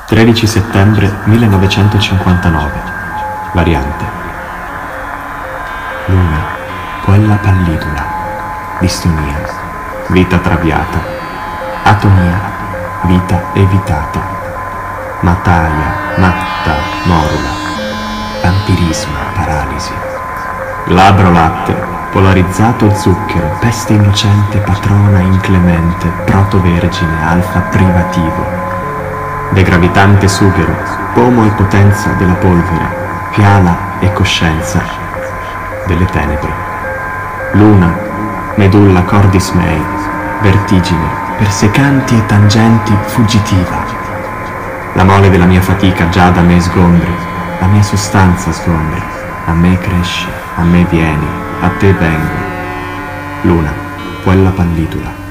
13 settembre 1959. Variante. Luna, quella pallidula, distonia, vita traviata, atonia, vita evitata, mataia, matta, morula, vampirismo, paralisi, glabro latte, polarizzato zucchero, peste innocente, patrona inclemente, protovergine, alfa privativo, degravitante sughero, pomo e potenza della polvere, fiala e coscienza delle tenebre, luna, medulla cordis mei, vertigine, persecanti e tangenti fuggitiva, la mole della mia fatica già da me sgombri, la mia sostanza sgombri, a me cresci, a me vieni, a te vengo, luna, quella pallidula.